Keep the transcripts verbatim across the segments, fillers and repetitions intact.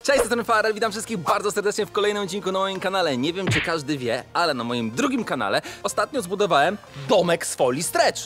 Cześć, jestem Farel, witam wszystkich bardzo serdecznie w kolejnym odcinku na moim kanale. Nie wiem, czy każdy wie, ale na moim drugim kanale ostatnio zbudowałem domek z folii stretch.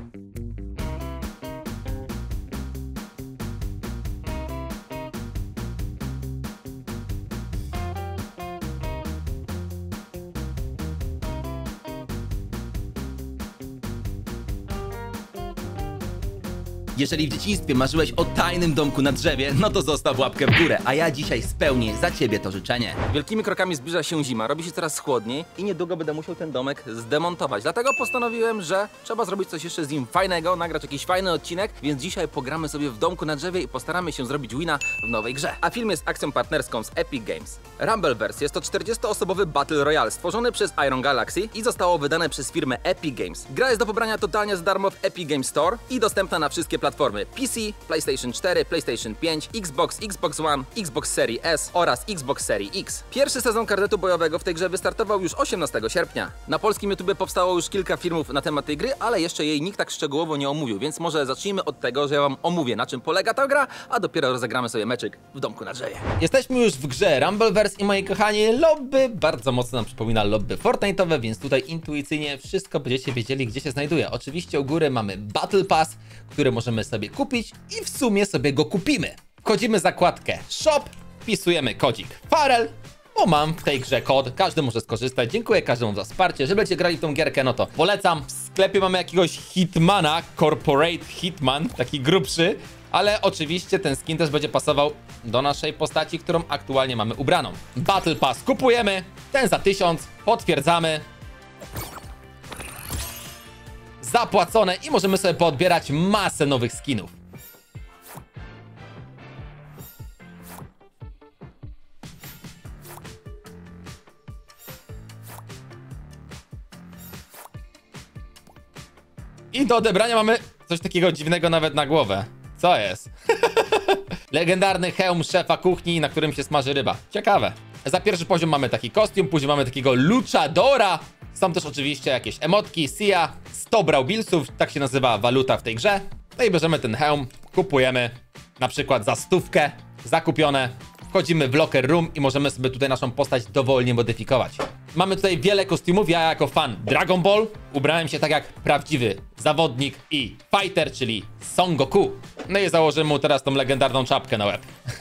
Jeżeli w dzieciństwie marzyłeś o tajnym domku na drzewie, no to zostaw łapkę w górę, a ja dzisiaj spełnię za ciebie to życzenie. Wielkimi krokami zbliża się zima, robi się coraz chłodniej i niedługo będę musiał ten domek zdemontować. Dlatego postanowiłem, że trzeba zrobić coś jeszcze z nim fajnego, nagrać jakiś fajny odcinek, więc dzisiaj pogramy sobie w domku na drzewie i postaramy się zrobić wina w nowej grze. A film jest akcją partnerską z Epic Games. Rumbleverse jest to czterdziestoosobowy Battle Royale stworzony przez Iron Galaxy i zostało wydane przez firmę Epic Games. Gra jest do pobrania totalnie za darmo w Epic Games Store i dostępna na wszystkie platformy P C, PlayStation cztery, PlayStation pięć, Xbox, Xbox One, Xbox Series S oraz Xbox Series X. Pierwszy sezon karnetu bojowego w tej grze wystartował już osiemnastego sierpnia. Na polskim YouTube powstało już kilka filmów na temat tej gry, ale jeszcze jej nikt tak szczegółowo nie omówił, więc może zacznijmy od tego, że ja wam omówię, na czym polega ta gra, a dopiero rozegramy sobie meczyk w domku na drzewie. Jesteśmy już w grze Rumbleverse i moi kochani, lobby bardzo mocno nam przypomina lobby Fortnite'owe, więc tutaj intuicyjnie wszystko będziecie wiedzieli, gdzie się znajduje. Oczywiście u góry mamy Battle Pass, który możemy sobie kupić i w sumie sobie go kupimy. Wchodzimy w zakładkę Shop, wpisujemy kodzik Farel, bo mam w tej grze kod, każdy może skorzystać. Dziękuję każdemu za wsparcie. Jeżeli będziecie grali w tą gierkę, no to polecam. W sklepie mamy jakiegoś Hitmana, Corporate Hitman, taki grubszy, ale oczywiście ten skin też będzie pasował do naszej postaci, którą aktualnie mamy ubraną. Battle Pass kupujemy, ten za tysiąc, potwierdzamy. Zapłacone i możemy sobie poodbierać masę nowych skinów. I do odebrania mamy coś takiego dziwnego nawet na głowę. Co jest? Legendarny hełm szefa kuchni, na którym się smaży ryba. Ciekawe. Za pierwszy poziom mamy taki kostium, później mamy takiego luchadora. Są też oczywiście jakieś emotki, Sia, sto braubilsów, tak się nazywa waluta w tej grze. No i bierzemy ten hełm, kupujemy na przykład za stówkę, zakupione. Wchodzimy w locker room i możemy sobie tutaj naszą postać dowolnie modyfikować. Mamy tutaj wiele kostiumów, ja jako fan Dragon Ball ubrałem się tak jak prawdziwy zawodnik i fighter, czyli Son Goku. No i założymy mu teraz tą legendarną czapkę na łeb.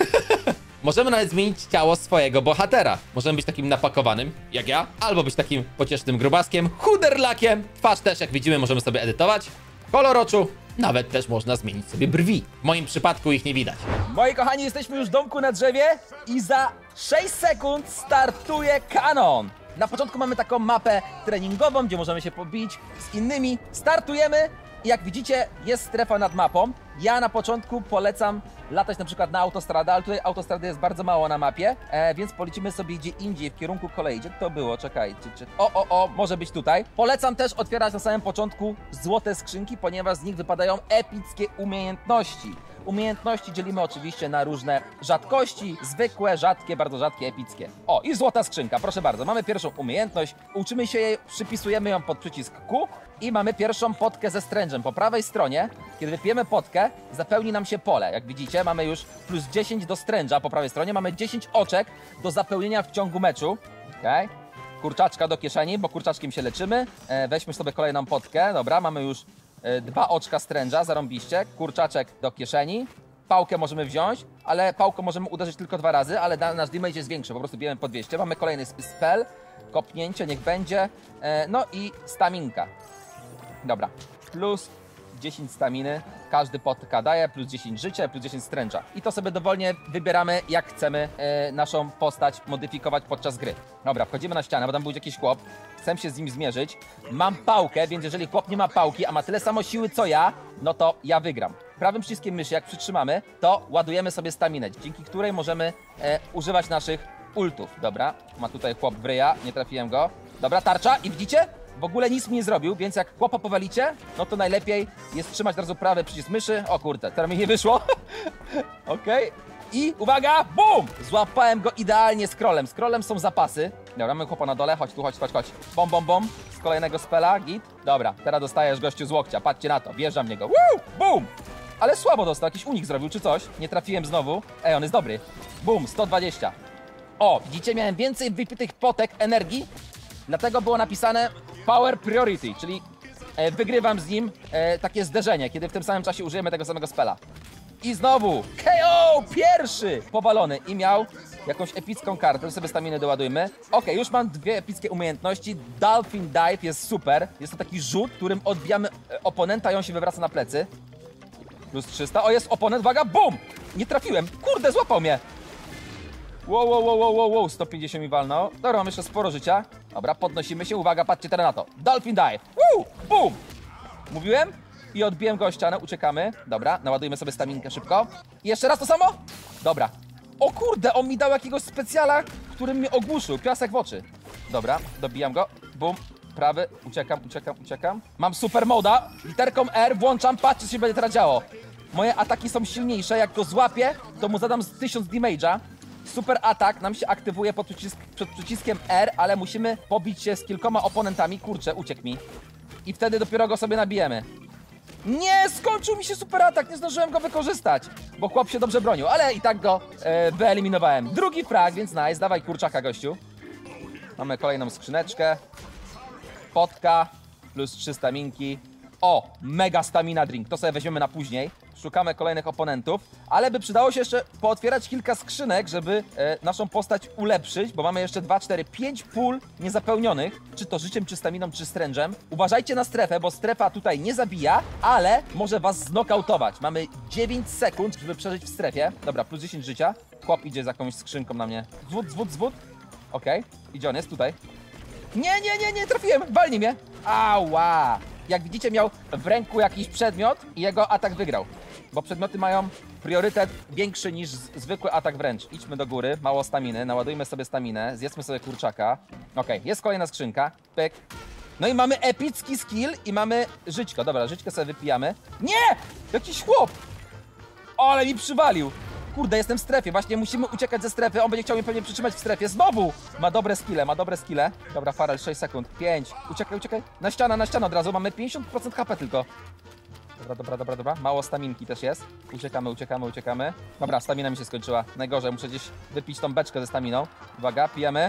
Możemy nawet zmienić ciało swojego bohatera. Możemy być takim napakowanym, jak ja, albo być takim pociesznym grubaskiem, chuderlakiem. Twarz też, jak widzimy, możemy sobie edytować. Kolor oczu, nawet też można zmienić sobie brwi. W moim przypadku ich nie widać. Moi kochani, jesteśmy już w domku na drzewie i za sześć sekund startuje kanon. Na początku mamy taką mapę treningową, gdzie możemy się pobić z innymi. Startujemy i jak widzicie, jest strefa nad mapą. Ja na początku polecam latać na przykład na autostradę, ale tutaj autostrady jest bardzo mało na mapie, e, więc polecimy sobie gdzie indziej, w kierunku kolei. Gdzie to było? Czekajcie. Czy... O, o, o, może być tutaj. Polecam też otwierać na samym początku złote skrzynki, ponieważ z nich wypadają epickie umiejętności. Umiejętności dzielimy oczywiście na różne rzadkości, zwykłe, rzadkie, bardzo rzadkie, epickie. O, i złota skrzynka, proszę bardzo. Mamy pierwszą umiejętność, uczymy się jej, przypisujemy ją pod przycisk Q i mamy pierwszą potkę ze strężem. Po prawej stronie, kiedy wypijemy potkę, zapełni nam się pole. Jak widzicie, mamy już plus dziesięć do stręża po prawej stronie, mamy dziesięć oczek do zapełnienia w ciągu meczu. Okay. Kurczaczka do kieszeni, bo kurczaczkiem się leczymy. E, weźmy sobie kolejną potkę, dobra, mamy już dwa oczka stręża, zarąbiście, kurczaczek do kieszeni, pałkę możemy wziąć, ale pałką możemy uderzyć tylko dwa razy, ale nasz damage jest większy, po prostu bijemy po dwieście. Mamy kolejny spell, kopnięcie, niech będzie, no i staminka. Dobra, plus dziesięć staminy, każdy potka daje, plus dziesięć życia, plus dziesięć stręcza. I to sobie dowolnie wybieramy, jak chcemy e, naszą postać modyfikować podczas gry. Dobra, wchodzimy na ścianę, bo tam był jakiś chłop, chcę się z nim zmierzyć. Mam pałkę, więc jeżeli chłop nie ma pałki, a ma tyle samo siły co ja, no to ja wygram. Prawym przyciskiem myszy, jak przytrzymamy, to ładujemy sobie staminę, dzięki której możemy e, używać naszych ultów. Dobra, ma tutaj chłop w ryja, nie trafiłem go. Dobra, tarcza i widzicie? W ogóle nic mi nie zrobił, więc jak chłopa powalicie, no to najlepiej jest trzymać od razu prawy przycisk myszy. O kurde, teraz mi nie wyszło. Okej. Okay. I uwaga, bum! Złapałem go idealnie scrollem. Scrollem są zapasy. Dobra, mamy chłopa na dole, chodź tu, chodź, chodź, chodź. Bom, bom, bom. Z kolejnego spela, git. Dobra, teraz dostajesz gościu z łokcia, patrzcie na to, wjeżdżam w niego. Woo! Bum! ale słabo dostał, jakiś unik zrobił czy coś. Nie trafiłem znowu. Ej, on jest dobry. Bum, sto dwadzieścia. O, widzicie, miałem więcej wypitych potek energii, dlatego było napisane Power Priority, czyli e, wygrywam z nim e, takie zderzenie, kiedy w tym samym czasie użyjemy tego samego spela. I znowu K O pierwszy powalony i miał jakąś epicką kartę, sobie staminę doładujmy. Ok, już mam dwie epickie umiejętności. Dolphin Dive jest super. Jest to taki rzut, którym odbijamy oponenta i on się wywraca na plecy. Plus trzysta. O, jest oponent, uwaga, bum! Nie trafiłem. Kurde, złapał mnie. Wow, wow, wow, wow, wow, wow, sto pięćdziesiąt mi walnął. Dobra, mam jeszcze sporo życia. Dobra, podnosimy się, uwaga, patrzcie teraz na to. Dolphin Dive. Woo! Bum! Mówiłem? I odbiłem go o ścianę, uciekamy. Dobra, naładujmy sobie staminkę szybko. I jeszcze raz to samo? Dobra. O kurde, on mi dał jakiegoś specjala, którym mnie ogłuszył. Piasek w oczy. Dobra, dobijam go. Bum. Prawy. Uciekam, uciekam, uciekam. Mam super moda. Literką R włączam. Patrzcie, co się będzie teraz działo. Moje ataki są silniejsze. Jak go złapię, to mu zadam z tysiąc damage'a. Super atak nam się aktywuje pod przycisk, przed przyciskiem R, ale musimy pobić się z kilkoma oponentami. Kurczę, uciekł mi. I wtedy dopiero go sobie nabijemy. Nie, skończył mi się super atak, nie zdążyłem go wykorzystać, bo chłop się dobrze bronił, ale i tak go e, wyeliminowałem. Drugi frag, więc nice, dawaj kurczaka, gościu. Mamy kolejną skrzyneczkę. Potka, plus trzy staminki. O, mega stamina drink, to sobie weźmiemy na później. Szukamy kolejnych oponentów, ale by przydało się jeszcze pootwierać kilka skrzynek, żeby e, naszą postać ulepszyć, bo mamy jeszcze dwa, cztery, pięć pól niezapełnionych, czy to życiem, czy staminą, czy strężem. Uważajcie na strefę, bo strefa tutaj nie zabija, ale może was znokautować. Mamy dziewięć sekund, żeby przeżyć w strefie. Dobra, plus dziesięć życia. Chłop idzie z jakąś skrzynką na mnie. Zwód, zwód, zwód. Okej, okay. Idzie on, jest tutaj. Nie, nie, nie, nie, trafiłem, walnij mnie. Ała. Jak widzicie, miał w ręku jakiś przedmiot i jego atak wygrał. Bo przedmioty mają priorytet większy niż zwykły atak wręcz. Idźmy do góry, mało staminy, naładujmy sobie staminę, zjedzmy sobie kurczaka. Okej, jest kolejna skrzynka, pyk. No i mamy epicki skill i mamy żyćko. Dobra, żyćko sobie wypijamy. Nie! Jakiś chłop! O, ale mi przywalił. Kurde, jestem w strefie, właśnie musimy uciekać ze strefy, on będzie chciał mnie pewnie przytrzymać w strefie. Znowu! Ma dobre skille, ma dobre skille. Dobra, Farel, sześć sekund, pięć. Uciekaj, uciekaj. Na ścianę, na ścianę od razu, mamy pięćdziesiąt procent H P tylko. Dobra, dobra, dobra, dobra. Mało staminki też jest. Uciekamy, uciekamy, uciekamy. Dobra, stamina mi się skończyła. Najgorzej, muszę gdzieś wypić tą beczkę ze staminą. Uwaga, pijemy.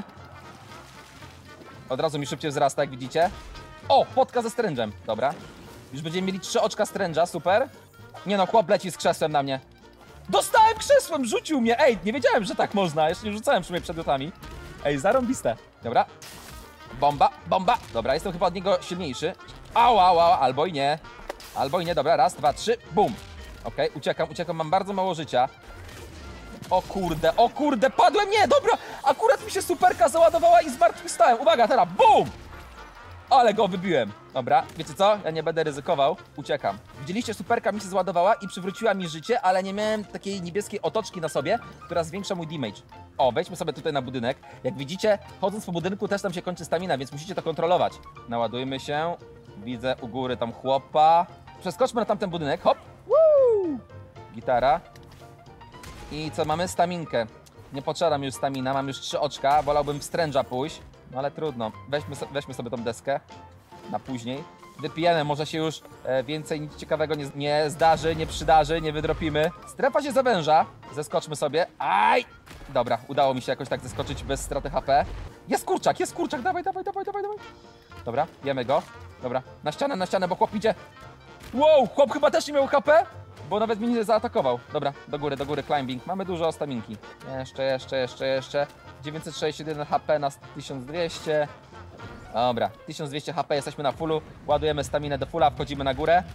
Od razu mi szybciej wzrasta, jak widzicie. O, potka ze strężem. Dobra. Już będziemy mieli trzy oczka stręża, super. Nie no, chłop leci z krzesłem na mnie. Dostałem krzesłem, rzucił mnie. Ej, nie wiedziałem, że tak można. Jeszcze nie rzucałem w sumie przedmiotami. Ej, zarąbiste. Dobra. Bomba, bomba. Dobra, jestem chyba od niego silniejszy. Au, au, au, albo i nie. Albo i nie, dobra, raz, dwa, trzy, bum. Okej, okay, uciekam, uciekam, mam bardzo mało życia. O kurde, o kurde, padłem, nie, dobra. Akurat mi się superka załadowała i zmartwychwstałem. Uwaga, teraz, bum. Ale go wybiłem. Dobra, wiecie co? Ja nie będę ryzykował. Uciekam. Widzieliście, superka mi się zładowała i przywróciła mi życie, ale nie miałem takiej niebieskiej otoczki na sobie, która zwiększa mój damage. O, wejdźmy sobie tutaj na budynek. Jak widzicie, chodząc po budynku też tam się kończy stamina, więc musicie to kontrolować. Naładujmy się. Widzę u góry tam chłopa. Przeskoczmy na tamten budynek. Hop. Woo! Gitara. I co, mamy staminkę. Nie potrzebam już stamina, mam już trzy oczka. Wolałbym w stręża pójść. No ale trudno. Weźmy, so, weźmy sobie tą deskę na później. Wypijemy, może się już e, więcej nic ciekawego nie, nie zdarzy, nie przydarzy, nie wydropimy. Strefa się zawęża. Zeskoczmy sobie. Aj! Dobra, udało mi się jakoś tak zeskoczyć bez straty H P. Jest kurczak, jest kurczak, dawaj, dawaj, dawaj, dawaj, dawaj. Dobra, jemy go. Dobra, na ścianę, na ścianę, bo chłop idzie. Wow, chłop chyba też nie miał H P, bo nawet mnie nie zaatakował. Dobra, do góry, do góry, climbing. Mamy dużo staminki. Jeszcze, jeszcze, jeszcze, jeszcze. dziewięćset sześćdziesiąt jeden H P na tysiąc dwieście. Dobra, tysiąc dwieście H P, jesteśmy na fullu. Ładujemy staminę do fulla, wchodzimy na górę.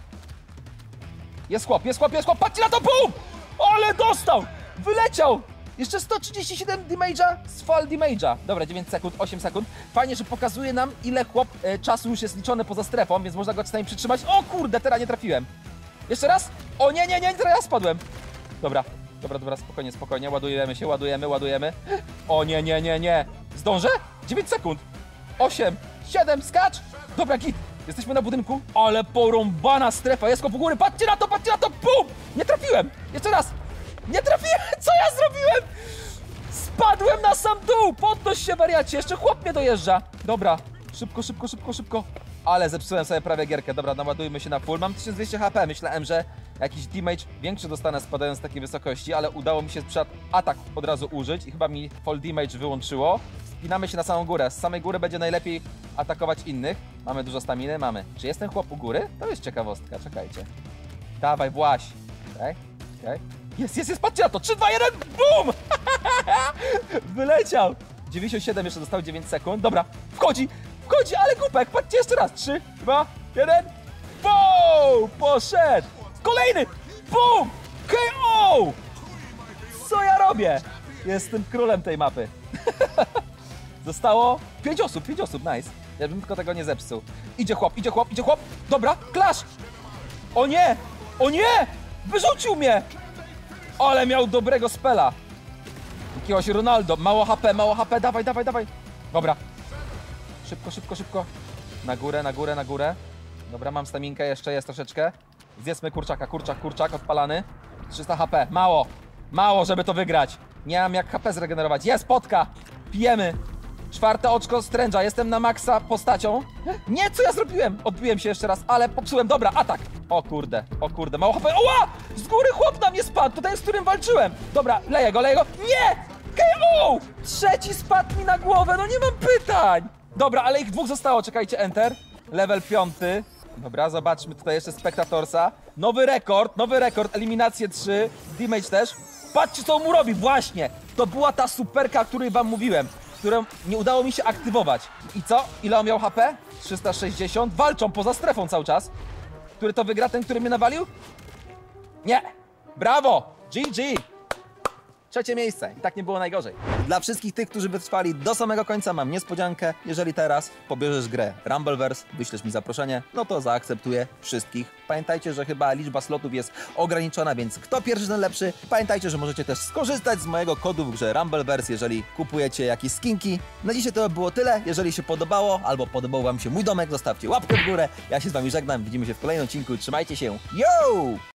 Jest chłop, jest chłop, jest chłop, patrzcie na to, bum! Ale dostał! Wyleciał! Jeszcze sto trzydzieści siedem damage'a z fall damage'a. Dobra, dziewięć sekund, osiem sekund. Fajnie, że pokazuje nam, ile chłop e, czasu już jest liczony poza strefą, więc można go czasami przytrzymać. O kurde, teraz nie trafiłem. Jeszcze raz. O nie, nie, nie, teraz ja spadłem. Dobra, dobra, dobra, spokojnie, spokojnie. Ładujemy się, ładujemy, ładujemy. O nie, nie, nie, nie. Zdążę? dziewięć sekund. osiem, siedem, skacz. Dobra, git. Jesteśmy na budynku. Ale porąbana strefa. Jest chłop u góry. Patrzcie na to, patrzcie na to. Bum! Nie trafiłem. Jeszcze raz. Nie trafiłem! Co ja zrobiłem? Spadłem na sam dół! Podnoś się, wariacie! Jeszcze chłop mnie dojeżdża! Dobra, szybko, szybko, szybko, szybko. Ale zepsułem sobie prawie gierkę. Dobra, naładujmy się na full. Mam tysiąc dwieście H P. Myślałem, że jakiś damage większy dostanę spadając z takiej wysokości, ale udało mi się przed atak od razu użyć i chyba mi fall damage wyłączyło. Spinamy się na samą górę. Z samej góry będzie najlepiej atakować innych. Mamy dużo staminy? Mamy. Czy jest ten chłop u góry? To jest ciekawostka, czekajcie. Dawaj, właś. Okej, okej. Jest, jest, jest, patrzcie na to! trzy, dwa, jeden, BUM! Wyleciał! dziewięćdziesiąt siedem jeszcze dostał dziewięć sekund. Dobra, wchodzi, wchodzi, ale głupek. Patrzcie jeszcze raz. trzy, dwa, jeden. BUM! Poszedł! Kolejny! BUM! K O! Co ja robię? Jestem królem tej mapy. Zostało pięć osób, pięć osób, nice. Ja bym tylko tego nie zepsuł. Idzie chłop, idzie chłop, idzie chłop. Dobra, clash! O nie! O nie! Wyrzucił mnie! Ale miał dobrego spela. Jakiegoś Ronaldo. Mało H P, mało H P. Dawaj, dawaj, dawaj. Dobra. Szybko, szybko, szybko. Na górę, na górę, na górę. Dobra, mam staminkę, jeszcze jest troszeczkę. Zjedzmy kurczaka, kurczak, kurczak odpalany. trzysta H P, mało. Mało, żeby to wygrać. Nie mam jak H P zregenerować. Jest potka. Pijemy. Czwarte oczko Strange'a. Jestem na maksa postacią. Nie, co ja zrobiłem? Odbiłem się jeszcze raz, ale popsułem. Dobra, atak. O kurde, o kurde, mało H P. Oła! Z góry chłop na mnie spadł. To ten, z którym walczyłem. Dobra, leję go, leję go. Nie! K O! Trzeci spadł mi na głowę. No nie mam pytań. Dobra, ale ich dwóch zostało. Czekajcie, enter. Level piąty. Dobra, zobaczmy tutaj jeszcze Spectatorsa. Nowy rekord, nowy rekord. Eliminację trzy. Damage też. Patrzcie, co on mu robi. Właśnie. To była ta superka, o której wam mówiłem. Którą nie udało mi się aktywować. I co? Ile on miał H P? trzysta sześćdziesiąt. Walczą poza strefą cały czas. Który to wygra? Ten, który mnie nawalił? Nie. Brawo. G G. Trzecie miejsce. I tak nie było najgorzej. Dla wszystkich tych, którzy wytrwali do samego końca, mam niespodziankę. Jeżeli teraz pobierzesz grę Rumbleverse, wyślesz mi zaproszenie, no to zaakceptuję wszystkich. Pamiętajcie, że chyba liczba slotów jest ograniczona, więc kto pierwszy, ten lepszy. Pamiętajcie, że możecie też skorzystać z mojego kodu w grze Rumbleverse, jeżeli kupujecie jakieś skinki. Na dzisiaj to było tyle. Jeżeli się podobało, albo podobał wam się mój domek, zostawcie łapkę w górę. Ja się z wami żegnam. Widzimy się w kolejnym odcinku. Trzymajcie się. Yo!